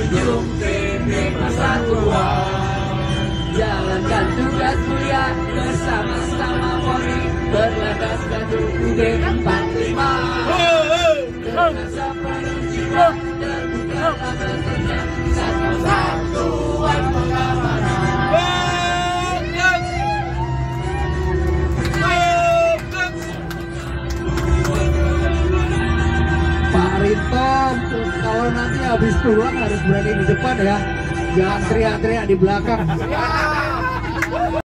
menjunjung tinggi persatuan, jalankan tugas mulia bersama-sama Polri, berlandaskan UUD 45. Dengan sepenuh jiwa terbukalah bentuknya satu satuan pengamanan. Pak Rinton, kalau nanti habis pulang harus berani di depan ya, jangan teriak-teriak di belakang.